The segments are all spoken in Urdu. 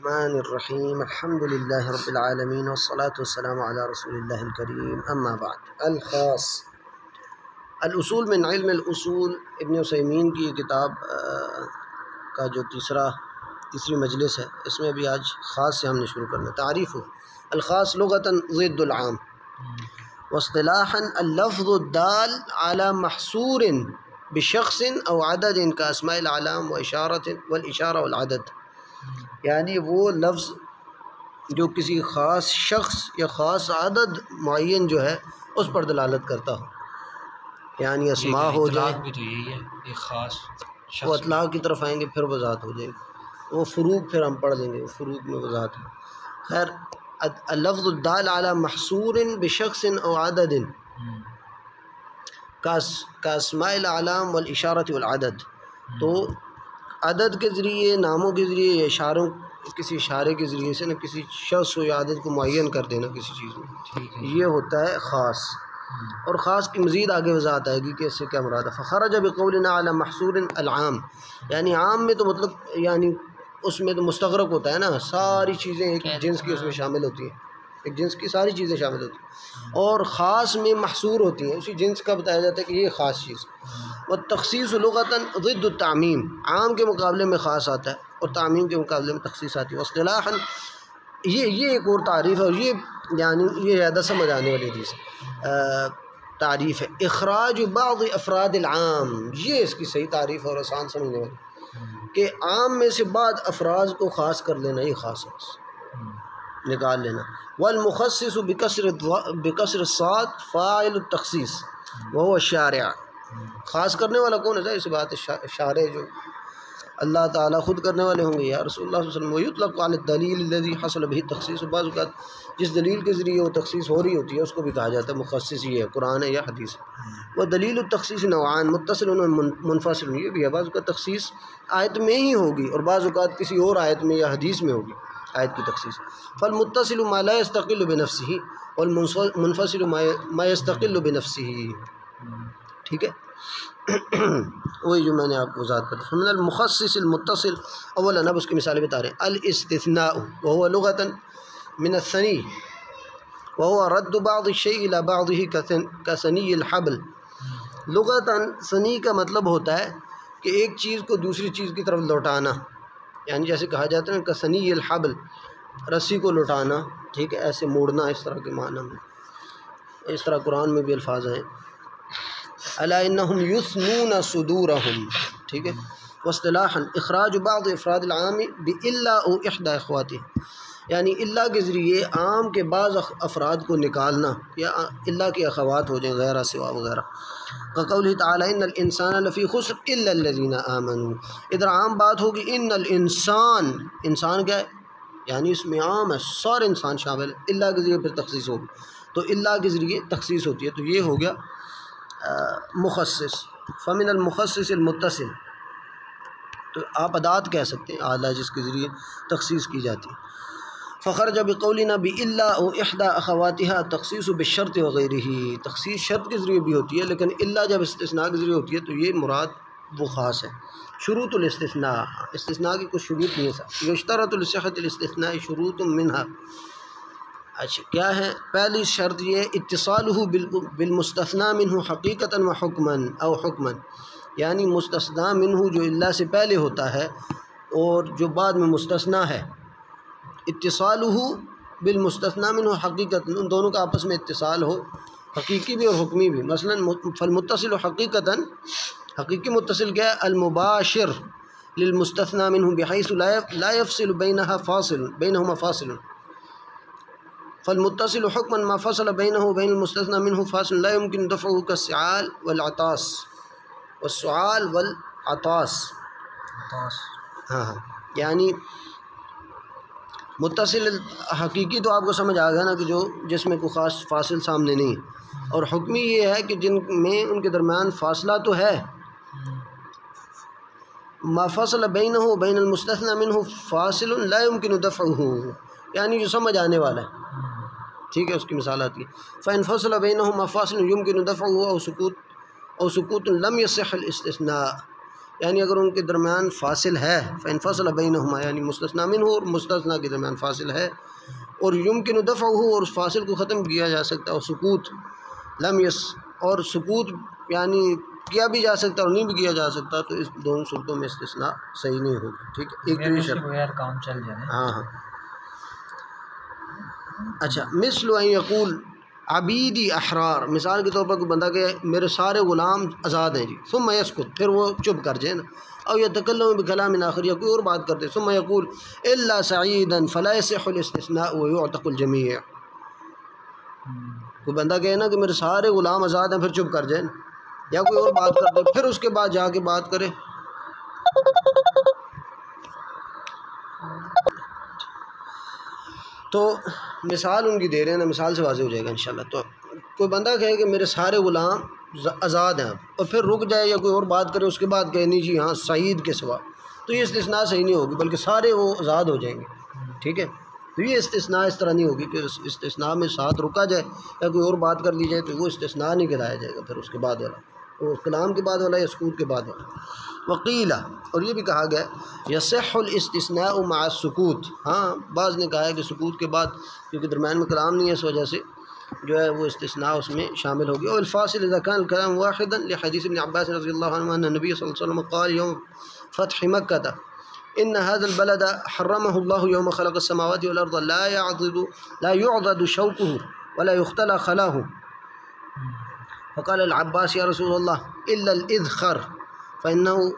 الرحمن الرحیم الحمد للہ رب العالمین والصلاة والسلام علی رسول اللہ الکریم اما بعد الخاص الاصول من علم الاصول ابن عثیمین کی کتاب کا جو تیسری مجلس ہے، اس میں بھی آج خاص سے ہم نے شروع کرنا. تعریف الخاص لغتاً ضد العام واصطلاحاً اللفظ الدال على محصور بشخص او عدد كاسماء الاعلام والاشارہ والعدد، یعنی وہ لفظ جو کسی خاص شخص یا خاص عدد معین جو ہے اس پر دلالت کرتا ہو، یعنی اسماء ہو جائے. بھی تو یہی ہے، ایک خاص شخص وہ اطلاق کی طرف آئیں گے پھر وضاحت ہو جائے گی. وہ فروق پھر ہم پڑھ لیں گے، فروق میں وضاحت ہے. خیر، اللفظ الدال علی محصور بشخص او عدد کاسماء الاعلام والاشارۃ والعدد، تو عدد کے ذریعے، ناموں کے ذریعے یا اشاروں، کسی اشارے کے ذریعے سے نہ کسی شخص و یا عدد کو معین کر دینا کسی چیز میں، یہ ہوتا ہے خاص. اور خاص کی مزید آگے وضاحت آئے گی کہ اس سے کیا مراد ہے. فخرج بقولنا علی محصور العام، یعنی عام میں تو مطلب یعنی اس میں تو مستغرق ہوتا ہے نا، ساری چیزیں ایک جنس کی اس میں شامل ہوتی ہیں، ایک جنس کی ساری چیزیں شامل ہوتی ہیں. اور خاص میں محصور ہوتی ہیں، اسی جنس کا بتایا جاتا ہے کہ یہ خاص چیز. والتخصیص لغتاً ضد التعمیم، عام کے مقابلے میں خاص آتا ہے اور تعمیم کے مقابلے میں تخصیص آتی ہے. واصطلاحاً یہ ایک اور تعریف ہے، اور یہ یعنی یہ زیادہ سمجھ آنے والی چیز تعریف ہے. اخراج بعض افراد العام، یہ اس کی صحیح تعریف اور آسان سمجھنے والی، کہ عام میں سے بعض افراد کو خاص کر لینا، یہ خاص ہے، نکال لینا. والمخصص بکسر الصاد فاعل التخصیص وهو الشارع، خاص کرنے والا کون ہے؟ اس بات شارع جو اللہ تعالیٰ خود کرنے والے ہوں گے یا رسول اللہ صلی اللہ علیہ وسلم. ویطلق علی الدلیل الذی حصل به التخصیص، بعض اوقات جس دلیل کے ذریعے وہ تخصیص ہو رہی ہوتی ہے اس کو بھی کہا جاتا ہے مخصص، یہ ہے قرآن ہے یا حدیث. وہ دلیل التخصیص نوعان متصل و منفصل، یہ بھی ہے، بعض اوقات تخصیص آیت میں ہی ہوگی اور بعض اوقات کسی اور آیت میں یا حدیث میں ہوگی آیت کی تخصیص. فالمتصل ما لا يستقل بنفسه والمنفصل ما يستقل بنفسه، ٹھیک ہے. وہی جو میں نے آپ کو وضاحت کر دی. فمن المخصص المتصل، اولا اب اس کی مثالیں بتا رہے ہیں. الاستثناء وهو لغة من الثنی وهو رد بعض الشيء الى بعضه كثنی الحبل. لغتاً ثنی کا مطلب ہوتا ہے کہ ایک چیز کو دوسری چیز کی طرف لوٹانا، یعنی جیسے کہا جاتا ہے نا كثنی الحبل، رسی کو لوٹانا، ٹھیک ہے، ایسے موڑنا، اس طرح کے معنی میں. اس طرح قرآن میں بھی الفاظ ہیں، الا انہم یثنون صدورہم، ٹھیک ہے. واصطلاحا اخراج بعض افراد العام بالا او احدى اخواته، یعنی اللہ کے ذریعے عام کے بعض افراد کو نکالنا، یا اللہ کی اخوات ہو جائیں غیرہ سوا وغیرہ. قوله تعالی ان الانسان لفی خسر الا الذین آمنوا، ادھر عام بات ہوگی ان الانسان، انسان کیا ہے یعنی اس میں عام ہے، سارے انسان شامل ہے، اللہ کے ذریعے پھر تخصیص ہوگی، تو اللہ کے ذریعے تخصیص ہوتی ہے، تو یہ ہو گیا مخصص. فمن المخصص المتصل، تو آپ ادات کہہ سکتے ہیں اعلیٰ جس کے ذریعے تخصیص کی جاتی ہے. فخرج بقولنا بالا او احدى اخواتها تخصیص بالشرط وغیرہ، تخصیص شرط کے ذریعے بھی ہوتی ہے، لیکن الا جب استثناء کے ذریعے ہوتی ہے تو یہ مراد وہ خاص ہے. شروط الاستثناء، استثناء کی کچھ شروط نہیں ہے. یشترط لصحة الاستثناء شروط منها، اچھا کیا ہے؟ پہلی شرط یہ اتصالہ بالمستثنی منہ حقیقتا و حکما او حکما، یعنی مستثنی منہ جو اللہ سے پہلے ہوتا ہے اور جو بعد میں مستثنی ہے، اتصالہ بالمستثنی منہ حقیقتا، ان دونوں کا آپس میں اتصال ہو، حقیقی بھی اور حکمی بھی. مثلا فالمتصل حقیقتا، حقیقی متصل کیا ہے؟ المباشر للمستثنی منہ بحیث لا يفصل بینہما فاصل. فالمتصل حکما ما فصل بینہ وبین المستثنی منہ فاصل لا يمكن دفعه كالسعال والعطاس والسعال والعطاس. ہاں یعنی متصل حقیقی تو آپ کو سمجھ آ گیا نا کہ جو جس میں کوئی خاص فاصل سامنے نہیں ہے، اور حکمی یہ ہے کہ جن میں ان کے درمیان فاصلہ تو ہے. ما فصل بینہ وبین المستثنی منہ فاصل لا يمكن دفعه، یعنی جو سمجھ آنے والا ہے، ٹھیک ہے. اس کی مثال آتی ہے فإن فصل بینہما فاصل يمكن دفعه او سکوت لم يصح الاستثناء، یعنی اگر ان کے درمیان فاصل ہے فانفصل بینہما یعنی مستثنی منہ اور مستثنی کے درمیان فاصل ہے اور یمکن دفعہ اور اس فاصل کو ختم کیا جا سکتا ہے اور سکوت لم یس اور سکوت یعنی کیا بھی جا سکتا اور نہیں بھی کیا جا سکتا تو اس دونوں صورتوں میں استثناء صحیح نہیں ہوگی. ٹھیک ہے ایک تو یہ شرط کام چل جائے. ہاں. اچھا مثل ان یقول عبیدی احرار مثال کے طور پر کوئی بندہ کہ میرے سارے غلام آزاد ہیں جی ثم یسکت پھر وہ چپ کر جائے نا او یتکلم بکلام آخر یا کوئی اور بات کرتے ثم یقول الا سعیدا فلا یصح الاستثناء ویعتق الجمیع. کوئی بندہ کہے نا کہ میرے سارے غلام آزاد ہیں پھر چپ کر جائے نا یا کوئی اور بات کرتے پھر اس کے بعد جا کے بات کرے. تو مثال ان کی دے رہے ہیں نا مثال سے واضح ہو جائے گا انشاءاللہ. تو کوئی بندہ کہے کہ میرے سارے غلام آزاد ہیں اور پھر رک جائے یا کوئی اور بات کرے اس کے بعد کہے نہیں جی ہاں سعید کے سوا تو یہ استثناء صحیح نہیں ہوگی بلکہ سارے وہ آزاد ہو جائیں گے. ٹھیک ہے تو یہ استثناء اس طرح نہیں ہوگی کہ استثناء میں ساتھ رکا جائے یا کوئی اور بات کر لی جائے تو وہ استثناء نہیں کہلایا جائے گا پھر اس کے بعد والا وہ کلام کے بعد والا یا سکوت کے بعد والا. وقیلا اور یہ بھی کہا گیا یصح الاستثناء مع السکوت. ہاں بعض نے کہا ہے کہ سکوت کے بعد کیونکہ درمیان میں کلام نہیں ہے اس وجہ سے جو ہے وہ استثناء اس میں شامل ہوگی. اور الفاصل اذا كان الكلام واحدا لحديث ابن عباس رضی اللہ عنہ ان النبي صلی اللہ علیہ وسلم قال يوم فتح مكة ان هذا البلد حرمه الله يوم خلق السماوات والارض لا يعضد شوكه ولا يختلى خلاه. فقال العباس يا رسول الله الا الاذخر فانه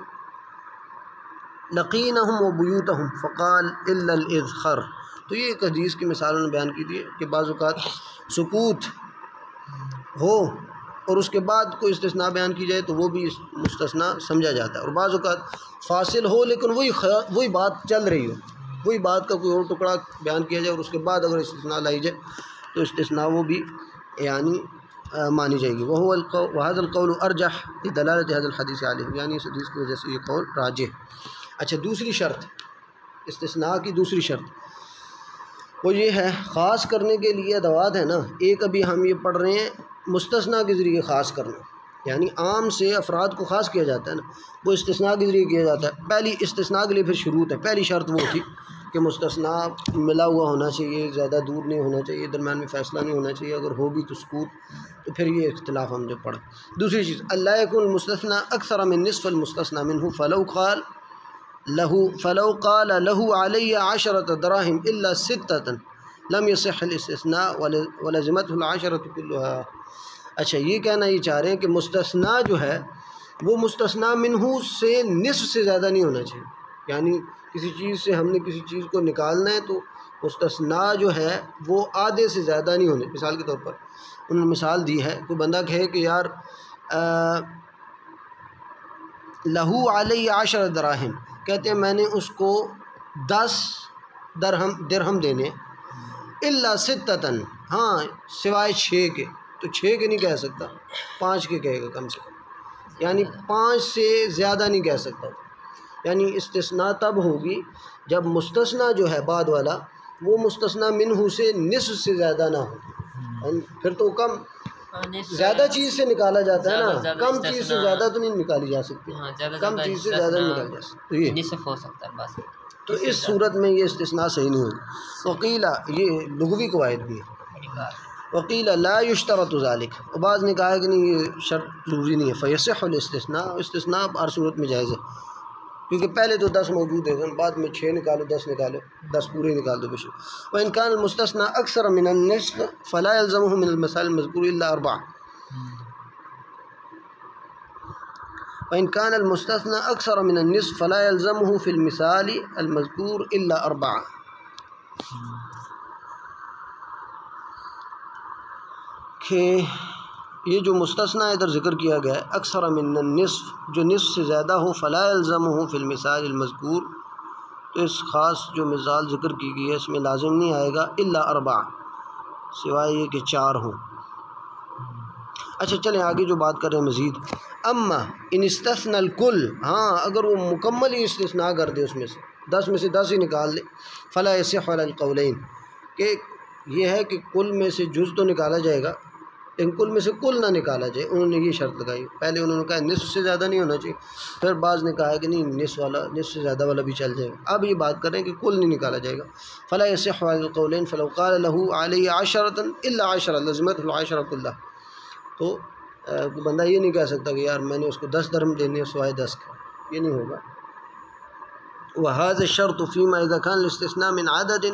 لقينهم وبيوتهم فقال الا الاذخر. تو یہ ایک حدیث کی مثال انہوں نے بیان کی تھی کہ بعض اوقات سکوت ہو اور اس کے بعد کوئی استثناء بیان کی جائے تو وہ بھی مستثنیٰ سمجھا جاتا ہے اور بعض اوقات فاصل ہو لیکن وہی بات چل رہی ہو وہی بات کا کوئی اور ٹکڑا بیان کیا جائے اور اس کے بعد اگر استثناء لائی جائے تو استثناء وہ بھی یعنی مانی جائے گی. وهذا القول ارجح لدلالة هذا الحديث علیہ یعنی اس حدیث کی وجہ سے یہ قول راجح. اچھا دوسری شرط استثناء کی دوسری شرط وہ یہ ہے خاص کرنے کے لیے ادوات ہے نا. ایک ابھی ہم یہ پڑھ رہے ہیں مستثنیٰ کے ذریعے خاص کرنا یعنی عام سے افراد کو خاص کیا جاتا ہے نا وہ استثناء کے ذریعے کیا جاتا ہے. پہلی استثناء کے لیے پھر شروط ہے. پہلی شرط وہ تھی کہ مستثنیٰ ملا ہوا ہونا چاہیے زیادہ دور نہیں ہونا چاہیے درمیان میں فیصلہ نہیں ہونا چاہیے اگر ہو بھی تو سکوت تو پھر یہ اختلاف ہم جو پڑھا. دوسری چیز اللہ یکن المستثنى اکثر من نصف المستثنى منه فلو قال له علی 10 دراهم الا 6 لم يصح الاستثناء ولزمته العشرة كلها. اچھا یہ کہنا یہ چاہ رہے ہیں کہ مستثنیٰ جو ہے وہ مستثنیٰ منہ سے نصف سے زیادہ نہیں ہونا چاہیے یعنی کسی چیز سے ہم نے کسی چیز کو نکالنا ہے تو مستثنیٰ جو ہے وہ آدھے سے زیادہ نہیں ہونے. مثال کے طور پر انہوں نے مثال دی ہے کوئی بندہ کہے کہ یار لہو علی 10 دراہم کہتے ہیں میں نے اس کو 10 درہم دینے الا 6 ہاں سوائے 6 کے تو 6 کے نہیں کہہ سکتا 5 کے کہے گا کم سے کم یعنی 5 سے زیادہ نہیں کہہ سکتا. یعنی استثناء تب ہوگی جب مستثنیٰ جو ہے بعد والا وہ مستثنیٰ منہ سے نصف سے زیادہ نہ ہو پھر تو کم زیادہ چیز سے نکالا جاتا ہے نا کم چیز سے زیادہ تو نہیں نکالی جا سکتی کم چیز سے زیادہ نہیں نکالی جا سکتی نصف ہو سکتا ہے بس. تو اس صورت میں یہ استثناء صحیح نہیں ہوگی. وقیلا یہ لغوی قواعد بھی ہے. وقیلا لا یشترط ذلك اور بعض نے کہا ہے کہ نہیں یہ شرط ضروری نہیں ہے. فیصح الاستثناء استثناء ہر صورت میں جائز ہے کیونکہ پہلے تو 10 موجود ہے بعد میں 6 نکالو 10 نکالو 10 پورے نکال دو بشر. وإن كان المستثنى أكثر من النصف فلا يلزمه من المثال المذكور إلا 4. وإن كان المستثنى أكثر من النصف فلا يلزمه في المثال المذكور إلا 4. کہ یہ جو مستثنیٰ ادھر ذکر کیا گیا ہے اکثر من النصف جو نصف سے زیادہ ہو فلا يلزمه في المثال المذکور تو اس خاص جو مثال ذکر کی گئی ہے اس میں لازم نہیں آئے گا الا 4 سوائے یہ کہ 4 ہوں. اچھا چلیں آگے جو بات کر رہے ہیں مزید. اما ان استثنى الکل ہاں اگر وہ مکمل ہی استثناء کر دے اس میں سے 10 میں سے 10 ہی نکال دے فلا يصح على القولین کہ یہ ہے کہ کل میں سے جز تو نکالا جائے گا ان کل میں سے کل نہ نکالا جائے. انہوں نے یہ شرط لگائی. پہلے انہوں نے کہا نصف سے زیادہ نہیں ہونا چاہیے، پھر بعض نے کہا کہ نہیں نصف سے زیادہ والا بھی چل جائے گا. اب یہ بات کریں کہ کل نہیں نکالا جائے گا. فلا يصح هذا القولين فلو قال له علي 10 الا 10 لزمته العشرة كلها. تو بندہ یہ نہیں کہہ سکتا کہ یار میں نے اس کو 10 درہم دینے ہیں سوائے 10 کا، یہ نہیں ہوگا. وهذا الشرط فيما اذا كان الاستثناء من عدد.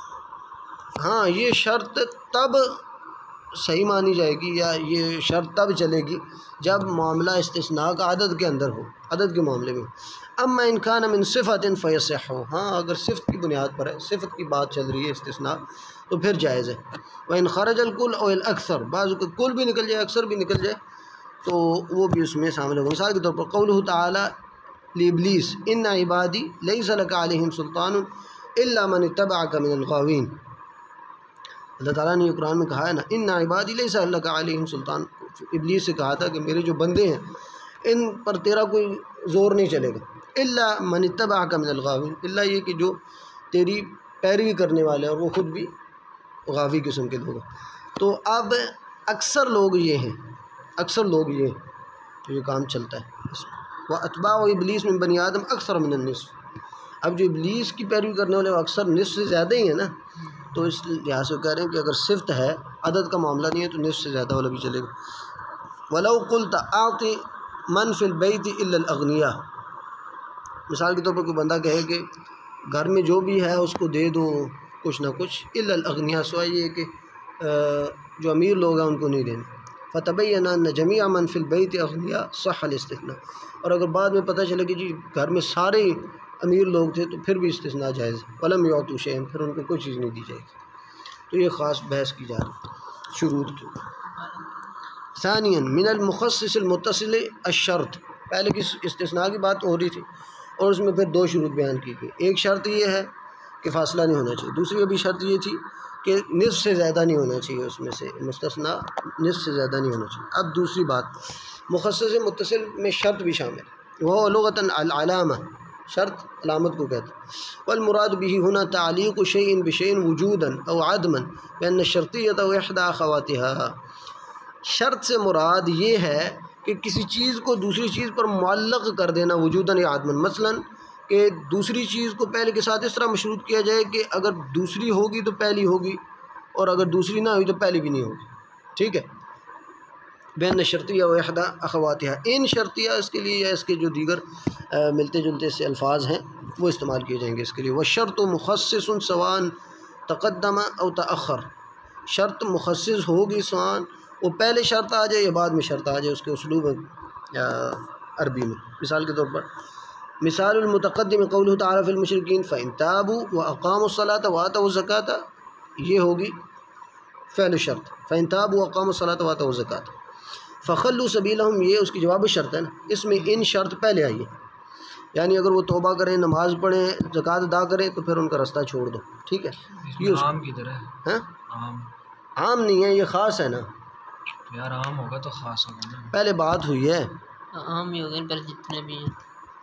ہاں یہ شرط تب صحیح مانی جائے گی یا یہ شرط تب چلے گی جب معاملہ استثناء کا عدد کے اندر ہو، عدد کے معاملے میں. اما ان کان من صفت فیصح. ہاں اگر صفت کی بنیاد پر ہے، صفت کی بات چل رہی ہے استثناء، تو پھر جائز ہے. وان خرج الکل او الاکثر، بعض کو کل بھی نکل جائے اکثر بھی نکل جائے تو وہ بھی اس میں شامل ہوگا. مثال کے طور پر قولہ تعالی لابلیس ان عبادی لیس لک علیہم سلطان الا من اتبعک من الغاوین. اللہ تعالیٰ نے یہ قرآن میں کہا ہے نا ان عبادی لیس لک علیہم سلطان. ابلیس سے کہا تھا کہ میرے جو بندے ہیں ان پر تیرا کوئی زور نہیں چلے گا. الا من اتبعک من الغاوین، الا یہ کہ جو تیری پیروی کرنے والے اور وہ خود بھی غاوی قسم کے لوگ ہیں. تو اب اکثر لوگ یہ ہیں، اکثر لوگ یہ ہیں تو یہ کام چلتا ہے. واتباع ابلیس من بنی آدم اکثر من النصف. اب جو ابلیس کی پیروی کرنے والے وہ اکثر نصف سے زیادہ ہی ہیں نا، تو اس لحاظ سے کہہ رہے ہیں کہ اگر صفت ہے عدد کا معاملہ نہیں ہے تو نصف سے زیادہ والا بھی چلے گا. ولو قلت اعطی من فی البیت الا الاغنیاء. مثال کے طور پر کوئی بندہ کہے کہ گھر میں جو بھی ہے اس کو دے دو کچھ نہ کچھ، الا الاغنیاء سوائے یہ کہ جو امیر لوگ ہیں ان کو نہیں دینا. فتبین ان جمیع من فی البیت اغنیاء صح الاستثناء. اور اگر بعد میں پتہ چلے کہ جی گھر میں سارے امیر لوگ تھے تو پھر بھی استثناء جائز ہے. ولم یعطوا شیئا، پھر ان کو کوئی چیز نہیں دی جائے گی. تو یہ خاص بحث کی جا رہی ہے شروط کی. ثانیاً من المخصص المتصل الشرط. پہلے کی استثناء کی بات ہو رہی تھی اور اس میں پھر دو شروط بیان کی گئی. ایک شرط یہ ہے کہ فاصلہ نہیں ہونا چاہیے، دوسری ابھی شرط یہ تھی کہ نصف سے زیادہ نہیں ہونا چاہیے، اس میں سے مستثنیٰ نصف سے زیادہ نہیں ہونا چاہیے. اب دوسری بات مخصص متصل میں شرط بھی شامل ہے. وہ لغتاً العلامہ، شرط علامت کو کہتے ہیں. والمراد به هنا تعلیق شیء بشیء وجودا او عدما بان الشرطیۃ احدى اخواتها. شرط سے مراد یہ ہے کہ کسی چیز کو دوسری چیز پر معلق کر دینا وجوداً یا عدماً. مثلا کہ دوسری چیز کو پہلے کے ساتھ اس طرح مشروط کیا جائے کہ اگر دوسری ہوگی تو پہلی ہوگی اور اگر دوسری نہ ہوئی تو پہلی بھی نہیں ہوگی. ٹھیک ہے. بین شرطیہ و احدى اخواتها. ان شرطیہ اس کے لیے یا اس کے جو دیگر ملتے جلتے سے الفاظ ہیں وہ استعمال کیے جائیں گے اس کے لیے. والشرط مخصص سواء تقدم او تأخر. شرط مخصص ہوگی سواء وہ پہلے شرط آ جائے یا بعد میں شرط آ جائے، اس کے اسلوب عربی میں. مثال کے طور پر مثال المتقدم قوله تعالی فی المشرکین فإن تابوا وأقاموا الصلاة وآتوا الزکاة. یہ ہوگی فعل شرط. فإن تابوا وأقاموا الصلاة وآتوا الزکاة. فخلوا سبیلہم یہ اس کی جواب شرط ہے نا، اس میں ان شرط پہلے آئی ہے. یعنی اگر وہ توبہ کریں، نماز پڑھیں، زکوٰۃ ادا کریں تو پھر ان کا راستہ چھوڑ دو. ٹھیک ہے. یہ عام کی طرح ہے. ہاں عام عام نہیں ہے، یہ خاص ہے نا. یار عام ہوگا تو خاص ہوگا نا. پہلے بات ہوئی ہے عام ہی ہو گئے پر جتنے بھی ہیں.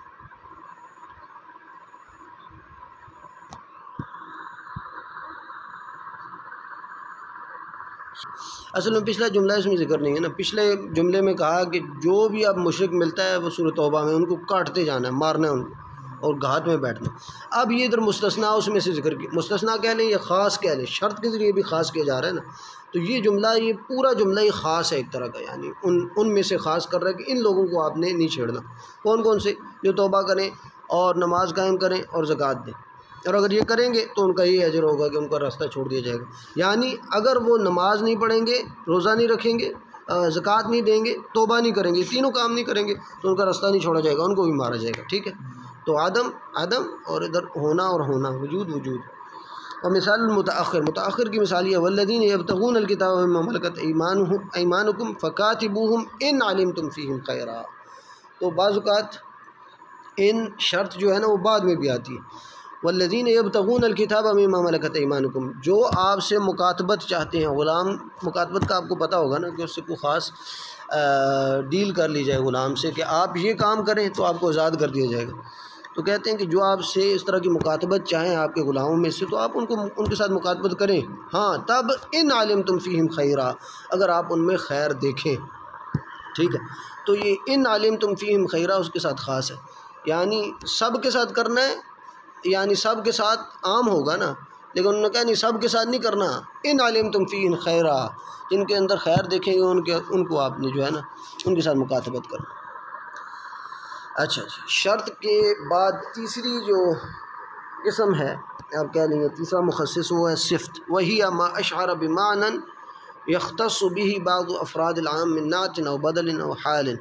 اصل میں پچھلا جملہ اس میں ذکر نہیں ہے نا. پچھلے جملے میں کہا کہ جو بھی اب مشرک ملتا ہے وہ سورۃ توبہ میں ان کو کاٹتے جانا ہے، مارنا ہے ان کو اور گھات میں بیٹھنا. اب یہ ادھر مستثنیٰ اس میں سے ذکر کی، مستثنیٰ کہہ لیں یا خاص کہہ لیں، شرط کے ذریعے بھی خاص کیا جا رہا ہے نا. تو یہ جملہ، یہ پورا جملہ ہی خاص ہے ایک طرح کا، یعنی ان میں سے خاص کر رہا ہے کہ ان لوگوں کو آپ نے نہیں چھیڑنا. کون کون سے؟ جو توبہ کریں اور نماز قائم کریں اور زکوٰۃ دیں. اور اگر یہ کریں گے تو ان کا یہ اجر ہوگا کہ ان کا راستہ چھوڑ دیا جائے گا. یعنی اگر وہ نماز نہیں پڑھیں گے، روزہ نہیں رکھیں گے، زکوٰۃ نہیں دیں گے، توبہ نہیں کریں گے، تینوں کام نہیں کریں گے تو ان کا راستہ نہیں چھوڑا جائے گا، ان کو بھی مارا جائے گا. ٹھیک ہے. تو عدم اور ادھر ہونا اور ہونا، وجود. اور مثال المتأخر، متأخر کی مثال یہ والذین یبتغون الکتاب مما ملکت ایمانکم فکاتبوہم ان علمتم فیہم خیرا. تو بعض اوقات ان شرط جو ہے نا وہ بعد میں بھی آتی ہے. والذین یبتغون الکتاب مما ملکت ایمانکم، جو آپ سے مکاتبت چاہتے ہیں، غلام مکاتبت کا آپ کو پتہ ہوگا نا کہ اس سے کوئی خاص ڈیل کر لی جائے غلام سے کہ آپ یہ کام کریں تو آپ کو آزاد کر دیا جائے گا. تو کہتے ہیں کہ جو آپ سے اس طرح کی مکاتبت چاہیں آپ کے غلاموں میں سے، تو آپ ان کے ساتھ مکاتبت کریں، ہاں تب ان علمتم فیہم خیرا، اگر آپ ان میں خیر دیکھیں، ٹھیک ہے۔ تو یہ ان علمتم فیہم خیرا اس کے ساتھ خاص ہے، یعنی سب کے ساتھ کرنا ہے، یعنی سب کے ساتھ عام ہوگا نا، لیکن انہوں نے کہا نہیں سب کے ساتھ نہیں کرنا، ان علمتم فیہم خیرا، جن کے اندر خیر دیکھیں گے ان کو آپ نے جو ہے نا ان کے ساتھ مکاتبت کرنا۔ اچھا جی، شرط کے بعد تیسری جو قسم ہے آپ کہہ لیں گے تیسرا مخصص، وہ ہے صفت، وہی ما اشعر بمعنى یختص به بعض افراد العام من نعت او بدل او حال۔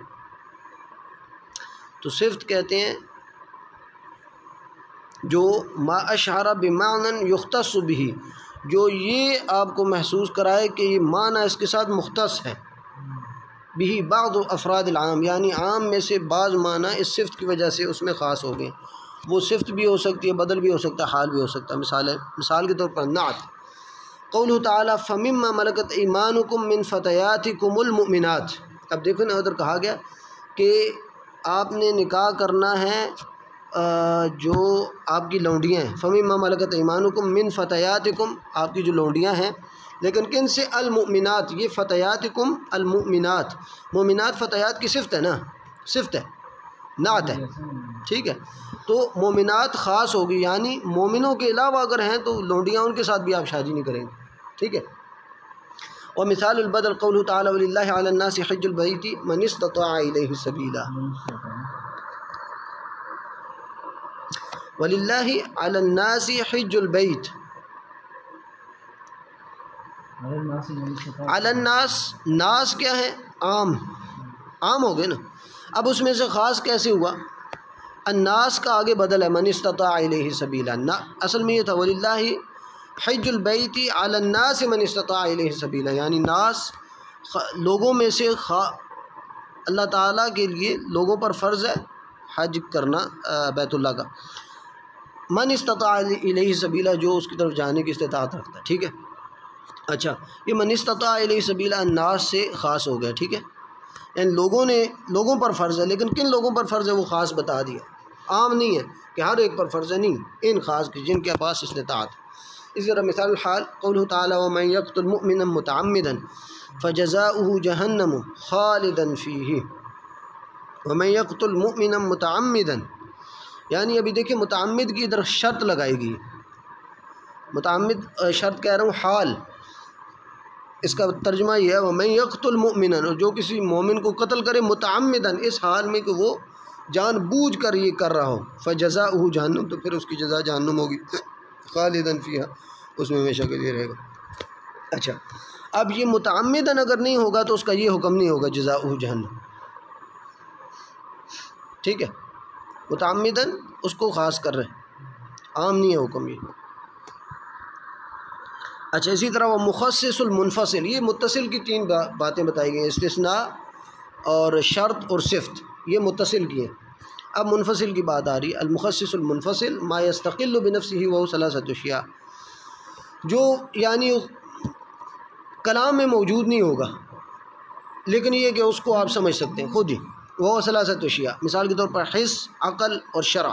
تو صفت کہتے ہیں جو ما اشعر بمعنى یختص به، جو یہ آپ کو محسوس کرائے کہ یہ معنی اس کے ساتھ مختص ہے، بھی بعض افراد العام، یعنی عام میں سے بعض معنی اس صفت کی وجہ سے اس میں خاص ہو گئے، وہ صفت بھی ہو سکتی ہے، بدل بھی ہو سکتا ہے، حال بھی ہو سکتا ہے۔ مثال کے طور پر نعت، قولہ تعالیٰ فَمِمَّا مَلَكَتْ أَيْمَانُكُم مِّن فَتَيَاتِكُمُ الْمُؤْمِنَاتِ۔ اب دیکھو نا ادھر کہا گیا کہ آپ نے نکاح کرنا ہے جو آپ کی لونڈیاں ہیں، فَمِمَّا مَلَكَتْ أَيْمَانُكُم مِّن فَتَيَاتِكُم، آپ کی جو لونڈیاں ہیں، لیکن کن سے؟ المؤمنات، یہ فتیاتکم المؤمنات، مومنات فتیات کی صفت ہے نا، صفت ہے، نعت ہے، ٹھیک ہے۔ تو مومنات خاص ہوگی، یعنی مومنوں کے علاوہ اگر ہیں تو لونڈیاں ان کے ساتھ بھی آپ شادی نہیں کریں گے، ٹھیک ہے۔ اور مثال البدل قولہ تعالیٰ وَلِلَّهِ عَلَى النَّاسِ حِجُّ الْبَيْتِ مَنِ اسْتَطَاعَ إِلَيْهِ سَبِيلًا، وَلِلَّهِ عَلَى النَّاسِ حِجُّ الْبَيْتِ، علی الناس، ناس کیا ہے؟ عام، عام ہو گئے نا۔ اب اس میں سے خاص کیسے ہوا؟ الناس کا آگے بدل ہے، من استطاع الیہ سبیلا، اصل میں یہ تھا وَلِلَّهِ حِجُّ الْبَيْتِ عَلَى النَّاسِ مَنِ اسْتَطَاعَ الیہ سبیلا، یعنی ناس لوگوں میں سے اللہ تعالیٰ کے لیے لوگوں پر فرض ہے حج کرنا بیت اللہ کا، من استطاع الیہ سبیلا، جو اس کی طرف جانے کی استطاعت رکھتا ہے، ٹھیک ہے۔ اچھا، یہ من استطاع الیہ سبیلا الناس سے خاص ہو گیا، ٹھیک ہے، یعنی لوگوں پر فرض ہے، لیکن کن لوگوں پر فرض ہے وہ خاص بتا دیا، عام نہیں ہے کہ ہر ایک پر فرض ہے، نہیں، ان خاص کی جن کے پاس استطاعت۔ اسی طرح مثال الحال قولہ تعالیٰ وَمَن يَقْتُلْ مُؤْمِنًا مُتَعَمِّدًا فَجَزَاؤُهُ جَهَنَّمُ خَالِدًا فِيهِ، وَمَن يَقْتُلْ مُؤْمِنًا مُتَعَمِّدًا، یعنی ابھی دیکھیں متعمد کی ادھر شرط لگائی گئی، متعمد شرط کہہ رہا ہوں حال، اس کا ترجمہ یہ ہے وَمَن يَقْتُلْ مُؤْمِنًا، جو کسی مومن کو قتل کرے متعمدًا، اس حال میں کہ وہ جان بوجھ کر یہ کر رہا ہو، فَجَزَاؤُهُ جَهَنَّمُ، تو پھر اس کی جزا جہنم ہوگی، خالداً فیہا، اس میں ہمیشہ کے لیے رہے گا۔ اچھا، اب یہ متعمدًا اگر نہیں ہوگا تو اس کا یہ حکم نہیں ہوگا جزاؤہ جہنم، ٹھیک ہے، متعمدًا اس کو خاص کر رہے، عام نہیں ہے حکم یہ۔ اچھا، اسی طرح وہ مخصص المنفصل، یہ متصل کی تین باتیں بتائی گئی ہیں، استثناء اور شرط اور صفت، یہ متصل کی ہیں۔ اب منفصل کی بات آ رہی ہے، المخصص المنفصل ما يستقل بنفسه وهو ثلاثة اشیاء، جو یعنی کلام میں موجود نہیں ہوگا لیکن یہ کہ اس کو آپ سمجھ سکتے ہیں خود ہی، وہ ثلاثة اشیاء، مثال کے طور پر حس، عقل اور شرع،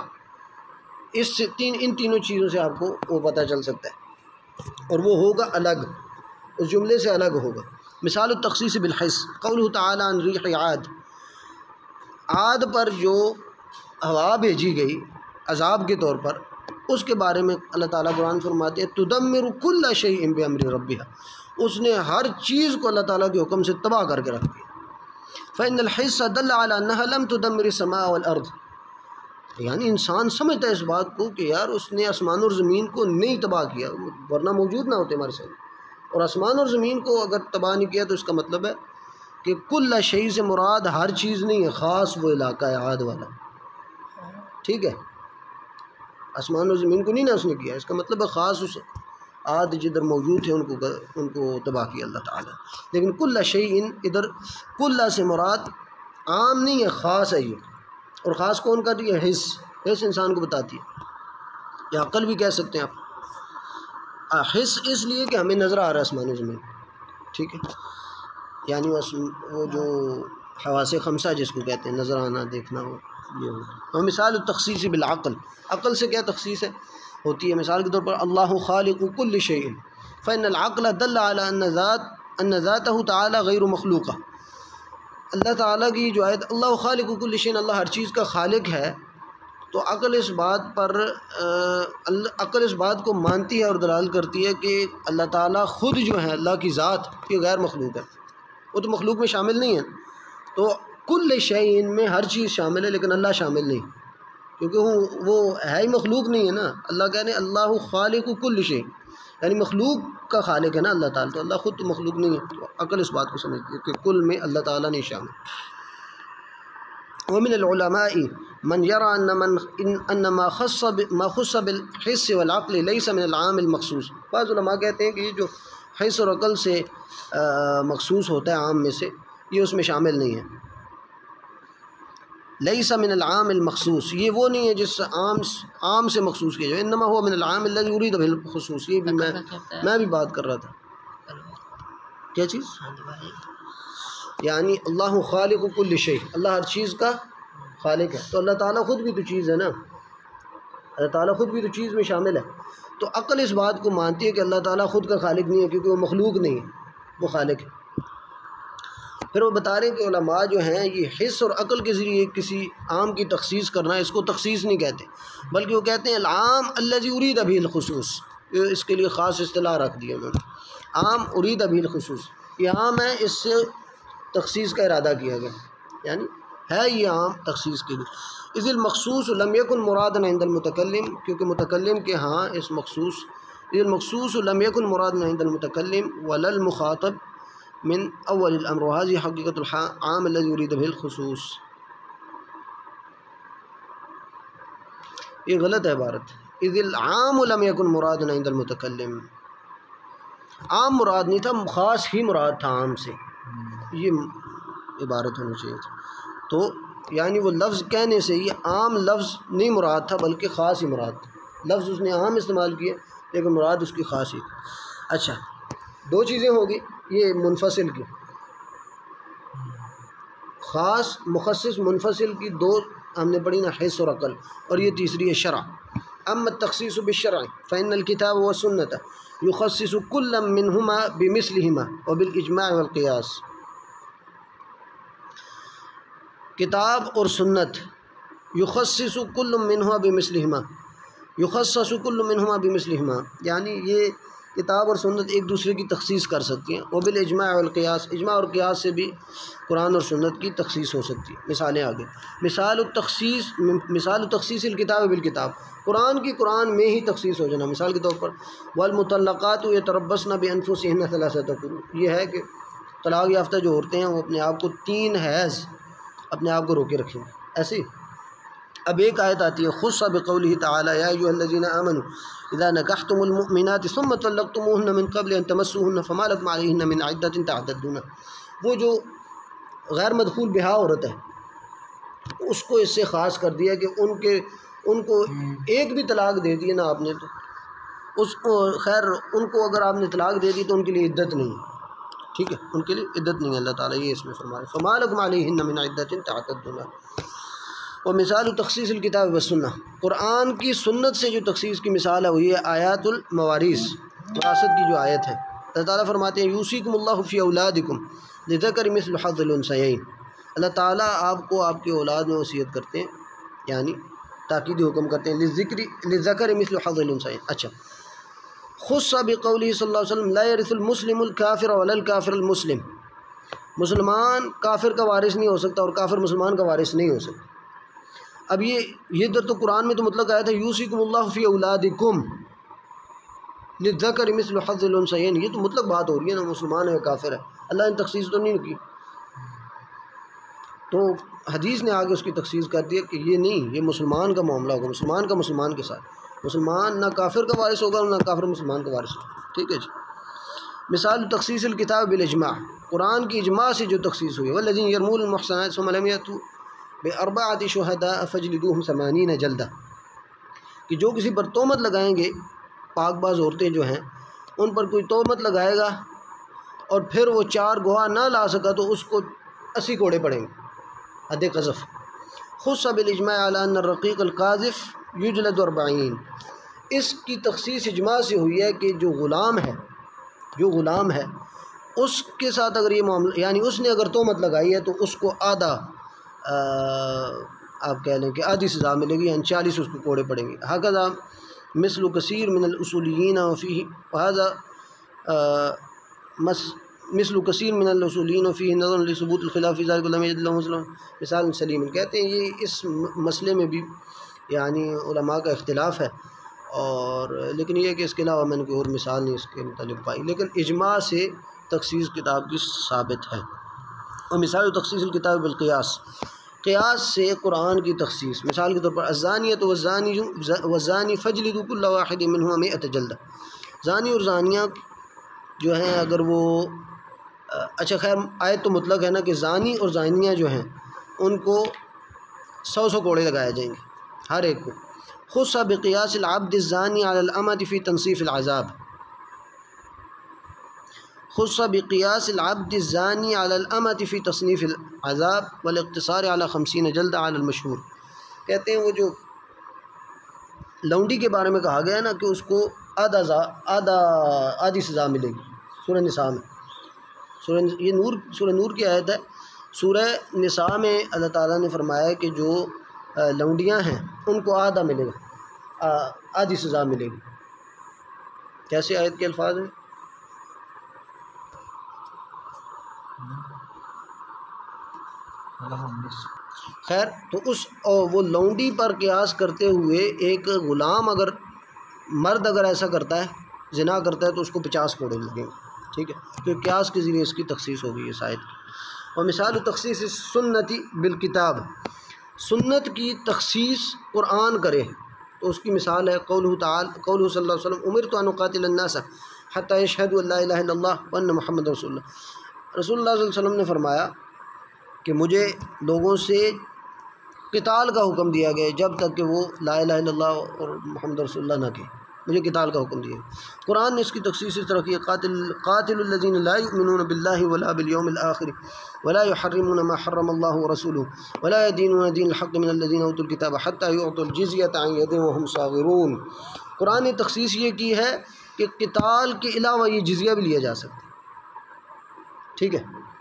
ان تینوں چیزوں سے آپ کو وہ پتہ چل سکتا ہے، اور وہ ہوگا الگ، اس جملے سے الگ ہوگا۔ مثال التخصیص بالحس قولہ تعالیٰ عن ریح عاد، عاد پر جو ہوا بھیجی گئی عذاب کے طور پر، اس کے بارے میں اللہ تعالیٰ قرآن فرماتے ہیں تدمر کل شیء بامر ربھا، اس نے ہر چیز کو اللہ تعالیٰ کے حکم سے تباہ کر کے رکھ دیا۔ فإن الحس دل على انها لم تدمر السماء والارض، یعنی انسان سمجھتا ہے اس بات کو کہ یار اس نے آسمان اور زمین کو نہیں تباہ کیا، ورنہ موجود نہ ہوتے ہمارے سامنے، اور آسمان اور زمین کو اگر تباہ نہیں کیا تو اس کا مطلب ہے کہ کل شیء سے مراد ہر چیز نہیں ہے، خاص وہ علاقہ ہے عاد والا، ٹھیک ہے، آسمان اور زمین کو نہیں نہ اس نے کیا، اس کا مطلب ہے خاص اس عاد جدھر موجود تھے ان کو تباہ کیا اللہ تعالیٰ۔ لیکن کل شیء ادھر کل سے مراد عام نہیں ہے، خاص ہے یہ، اور خاص کون کا ہے؟ حس انسان کو بتاتی ہے، یا عقل بھی کہہ سکتے ہیں آپ، حس اس لیے کہ ہمیں نظر آ رہا ہے آسمان و زمین، ٹھیک ہے، یعنی وہ جو حواس خمسہ جس کو کہتے ہیں، نظر آنا، دیکھنا، وہ یہ ہوتا ہے۔ اور مثال التخصیص بالعقل، عقل سے کیا تخصیص ہے ہوتی ہے؟ مثال کے طور پر اللہ خالق کل شیء فإن العقل دل على ان ذاتہ تعالی غیر مخلوقہ۔ اللہ تعالیٰ کی جو آیت اللہ خالق کل شیء، اللہ ہر چیز کا خالق ہے، تو عقل اس بات کو مانتی ہے اور دلالت کرتی ہے کہ اللہ تعالیٰ خود جو ہے، اللہ کی ذات یہ غیر مخلوق ہے، وہ تو مخلوق میں شامل نہیں ہے۔ تو کل شیء میں ہر چیز شامل ہے لیکن اللہ شامل نہیں، کیونکہ وہ ہے ہی مخلوق نہیں ہے نا۔ اللہ کہنے اللہ خالق کل شیء، یعنی مخلوق کا خالق ہے نا اللہ تعالیٰ، تو اللہ خود تو مخلوق نہیں ہے۔ تو عقل اس بات کو سمجھتی ہے کہ کل میں اللہ تعالیٰ نہیں شامل۔ ومن العلماء من يرى ان ما خص بالحس والعقل ليس من العام المخصوص۔ بعض علماء کہتے ہیں کہ یہ جو حس اور عقل سے مخصوص ہوتا ہے عام میں سے، یہ اس میں شامل نہیں ہے۔ لیس من العام المخصوص، یہ وہ نہیں ہے جس عام سے مخصوص کیا جائے، انما هو من العام الذي يريد به الخصوص۔ یہ بھی میں بھی بات کر رہا تھا، کیا چیز؟ یعنی اللہ خالق کل شیء، اللہ ہر چیز کا خالق ہے، تو اللہ تعالیٰ خود بھی تو چیز ہے نا، اللہ تعالیٰ خود بھی تو چیز میں شامل ہے۔ تو عقل اس بات کو مانتی ہے کہ اللہ تعالیٰ خود کا خالق نہیں ہے، کیونکہ وہ مخلوق نہیں ہے، وہ خالق ہے۔ پھر وہ بتا رہے ہیں کہ علماء جو ہیں یہ حس اور عقل کے ذریعے کسی عام کی تخصیص کرنا، اس کو تخصیص نہیں کہتے، بلکہ وہ کہتے ہیں العام الذی ارید به الخصوص، اس کے لیے خاص اصطلاح رکھ دی انہوں نے، عام ارید به الخصوص، یہ عام ہے، اس سے تخصیص کا ارادہ کیا گیا، یعنی ہے یہ عام تخصیص کے لیے۔ اذ المخصوص لم يكن مرادا عند المتکلم، کیونکہ متکلم کے ہاں اس مخصوص، اذ المخصوص لم يكن مرادا عند المتکلم ولا المخاطب من اول الامر، وهذه حقیقت العام الذي يريد به الخصوص۔ یہ غلط ہے عبارت، اذ العام لم يكن مرادا عند المتکلم، عام مراد نہیں تھا، خاص ہی مراد تھا عام سے، یہ عبارت ہونی چاہیے تھی۔ تو یعنی وہ لفظ کہنے سے یہ عام لفظ نہیں مراد تھا بلکہ خاص ہی مراد تھا، لفظ اس نے عام استعمال کیا لیکن مراد اس کی خاص ہی تھی۔ اچھا، دو چیزیں ہوگی یہ منفصل کی، خاص مخصص منفصل کی دو ہم نے پڑھی نا، حس اور عقل، اور یہ تیسری ہے شرع۔ اما التخصیص بالشرع فإن الكتاب والسنة يخصص كل منهما بمثلهما وبالإجماع والقياس۔ کتاب اور سنت، یخصص کل منہما بمثلہما، یخصص کل منہما بمثلہما، یعنی یہ کتاب اور سنت ایک دوسرے کی تخصیص کر سکتی ہیں، وبالاجماع والقیاس، اجماع اور قیاس سے بھی قرآن اور سنت کی تخصیص ہو سکتی ہے۔ مثالیں آگے، مثال تخصیص الکتاب بالکتاب، قرآن کی قرآن میں ہی تخصیص ہو جانا، مثال کے طور پر والمطلقات یتربصن بانفسہن ثلاثۃ قروء، یہ ہے کہ طلاق یافتہ جو عورتیں ہیں وہ اپنے آپ کو 3 حیض اپنے آپ کو روکے رکھیں، ایسے۔ اب ایک آیت آتی ہے خص بقولہ تعالی یا ایھا الذین آمنوا اذا نکحتم المؤمنات ثم طلقتموهن من قبل ان تمسوهن فما لكم علیہن من عدۃ تعتدون، وہ جو غیر مدخول بیاہ عورت ہے اس کو اس سے خاص کر دیا کہ ان کو ایک بھی طلاق دے دی نا آپ نے، تو اس کو خیر ان کو اگر آپ نے طلاق دے دی تو ان کے لیے عدت نہیں ہے، ٹھیک ہے، ان کے لیے عدت نہیں ہے، اللہ تعالیٰ یہ اس میں فرما رہے فما لکم علیہن من عدۃ تعتدون۔ ومثال تخصیص الکتاب والسنہ، قرآن کی سنت سے جو تخصیص کی مثال ہے وہ یہ آیات الموارث، وراثت کی جو آیت ہے، اللہ تعالیٰ فرماتے ہیں یوصیکم اللہ فی اولادکم للذکر مثل حظ الانثیین، اللہ تعالیٰ آپ کو آپ کی اولاد میں وصیت کرتے ہیں، یعنی تاکیدی حکم کرتے ہیں للذکر مثل حظ الانثیین۔ اچھا، خص بقولہ صلی اللہ علیہ وسلم لا یرث المسلم الکافر ولا الکافر المسلم، مسلمان کافر کا وارث نہیں ہو سکتا اور کافر مسلمان کا وارث نہیں ہو سکتا۔ اب یہ در تو قرآن میں تو مطلق آیا تھا یوصیکم اللہ فی اولادکم للذکر مثل حظ الانثیین، یہ تو مطلق بات ہو رہی ہے نا، مسلمان ہے کافر ہے، اللہ نے تخصیص تو نہیں کی، تو حدیث نے آگے اس کی تخصیص کر دیا کہ یہ نہیں، یہ مسلمان کا معاملہ ہوگا، مسلمان کا مسلمان کے ساتھ، مسلمان نہ کافر کا وارث ہوگا نہ کافر مسلمان کا وارث ہوگا، ٹھیک ہے جی۔ مثال تخصیص الکتاب بالاجماع، قرآن کی اجماع سے جو تخصیص ہوئی والذین یرمون المحصنات ثم لم یأتوا بأربعة شہداء فاجلدوہم 80 جلدہ، کہ جو کسی پر تہمت لگائیں گے، پاک باز عورتیں جو ہیں ان پر کوئی تہمت لگائے گا اور پھر وہ 4 گواہ نہ لا سکا تو اس کو 80 کوڑے پڑیں گے حد قذف۔ خص بالاجماع علی ان الرقیق القاذف یجلد 40، اس کی تخصیص اجماع سے ہوئی ہے کہ جو غلام ہے اس کے ساتھ اگر یہ معاملہ، یعنی اس نے اگر تہمت لگائی ہے تو اس کو آدھا آپ کہہ لیں کہ آدھی سزا ملے گی، یعنی 40 اس کو کوڑے پڑیں گے۔ ہکذا مثل کثیر من الاصولیین وفیہ هذا مثل کثیر من الاصولیین وفیہ نظر لثبوت الخلاف فی ذلک لم یجد له مثال سلیم، کہتے ہیں یہ اس مسئلے میں بھی یعنی علماء کا اختلاف ہے، اور لیکن یہ کہ اس کے علاوہ میں نے کوئی اور مثال نہیں اس کے متعلق پائی، لیکن اجماع سے تخصیص کتاب کی ثابت ہے۔ اور مثال تخصیص الکتاب بالقیاس، قیاس سے قرآن کی تخصیص، مثال کے طور پر الزانیۃ والزانی فاجلدوا کل واحد منہما 100 جلدہ، زانی اور زانیہ جو ہیں اگر وہ اچھا خیر آیت تو مطلق ہے نا کہ زانی اور زانیہ جو ہیں ان کو 100 کوڑے لگائے جائیں گے ہر ایک کو۔ خص بقیاس العبد الزانی علی الامۃ فی تنصیف العذاب، خص بقیاس العبد الزانی علی الامۃ فی تصنیف العذاب والاقتصار علی 50 جلدہ علی المشہور، کہتے ہیں وہ جو لونڈی کے بارے میں کہا گیا ہے نا کہ اس کو آدھی سزا ملے گی، سورہ نساء میں، سورہ نور کی آیت ہے، سورہ نساء میں اللہ تعالیٰ نے فرمایا کہ جو لونڈیاں ہیں ان کو آدھا ملے گا، آدھی سزا ملے گی۔ کیسے آیت کے الفاظ ہیں؟ خیر تو وہ لونڈی پر قیاس کرتے ہوئے ایک غلام اگر مرد اگر ایسا کرتا ہے زنا کرتا ہے تو اس کو 50 کوڑے لگیں گے، ٹھیک ہے، تو قیاس کے ذریعے اس کی تخصیص ہو گئی ہے شاید۔ اور مثال تخصیص سنتی بالکتاب، سنت کی تخصیص قرآن کرے تو اس کی مثال ہے قولہ صلی اللہ علیہ وسلم امرت ان اقاتل الناس حتی یشہدوا ان لا الہ الا اللہ وان محمد رسول اللہ، رسول اللہ صلی اللہ علیہ وسلم نے فرمایا کہ مجھے لوگوں سے قتال کا حکم دیا گیا جب تک کہ وہ لا الہ الا اللہ اور محمد رسول اللہ نہ کہیں، مجھے قتال کا حکم دیا۔ قرآن نے اس کی تخصیص اس طرح کی قاتل الذین لا یؤمنون باللہ ولا بالیوم الآخر ولا یحرمون ما حرم اللہ ورسولہ ولا یدینون دین الحق من الذین اوتوا الکتاب حتی یعطوا الجزیۃ عن ید وہم صاغرون، قرآن نے تخصیص یہ کی ہے کہ قتال کے علاوہ یہ جزیہ بھی لیا جا سکتا ہے، ٹھیک ہے۔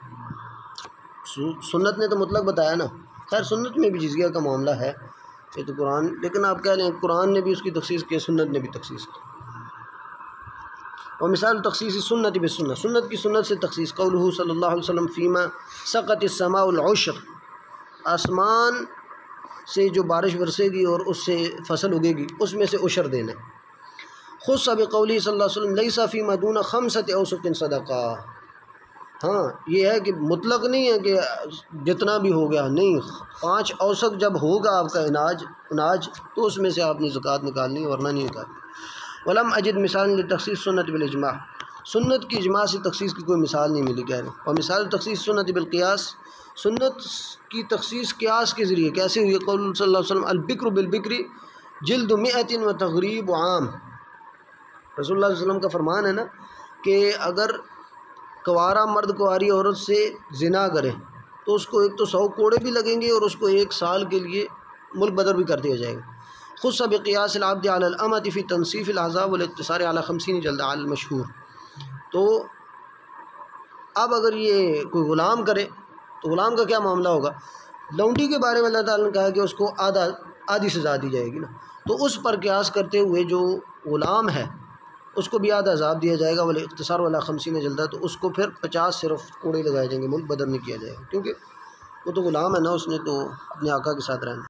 سنت نے تو مطلق بتایا نا، خیر سنت میں بھی جزیہ کا معاملہ ہے یہ تو قرآن، لیکن آپ کہہ لیں قرآن نے بھی اس کی تخصیص کی، سنت نے بھی تخصیص کی۔ اور مثال تخصیص سنت بالسنت، سنت کی سنت سے تخصیص قولہ صلی اللہ علیہ وسلم فیما سقط السماء العشر، آسمان سے جو بارش برسے گی اور اس سے فصل اگے گی اس میں سے عشر دینا۔ خص بقولہ صلی اللہ علیہ وسلم لیس فیما دون 5 اوسق صدقہ، ہاں یہ ہے کہ مطلق نہیں ہے کہ جتنا بھی ہو گیا، نہیں، 5 اوسق جب ہوگا آپ کا اناج تو اس میں سے آپ نے زکوٰۃ نکالنی ہے ورنہ نہیں نکالنی۔ ولم اجد مثال لتخصیص سنت بالاجماع، سنت کی اجماع سے تخصیص کی کوئی مثال نہیں ملی کہہ رہے۔ اور مثال تخصیص سنت بالقیاس، سنت کی تخصیص قیاس کے ذریعے کیسے ہوئی؟ قول صلی اللہ علیہ وسلم البکر بالبکر جلد 100 وتغریب عام، رسول اللہ صلی اللہ علیہ وسلم کا فرمان ہے نا کہ اگر کوارا مرد کواری عورت سے زنا کرے تو اس کو ایک تو 100 کوڑے بھی لگیں گے اور اس کو 1 سال کے لیے ملک بدر بھی کر دیا جائے گا۔ خص بقیاس العبد علی الامۃ فی تنصیف العذاب والاقتصار علی 50 جلدہ علی المشہور، تو اب اگر یہ کوئی غلام کرے تو غلام کا کیا معاملہ ہوگا؟ لونڈی کے بارے میں اللہ تعالیٰ نے کہا کہ اس کو آدھی سزا دی جائے گی نا، تو اس پر قیاس کرتے ہوئے جو غلام ہے اس کو بھی آدھا عذاب دیا جائے گا، ولی اختصار والا 50 جلدہ، تو اس کو پھر 50 صرف کوڑے لگائے جائیں گے، ملک بدر نہیں کیا جائے گا، کیونکہ وہ تو غلام ہے نا، اس نے تو اپنے آقا کے ساتھ رہنا۔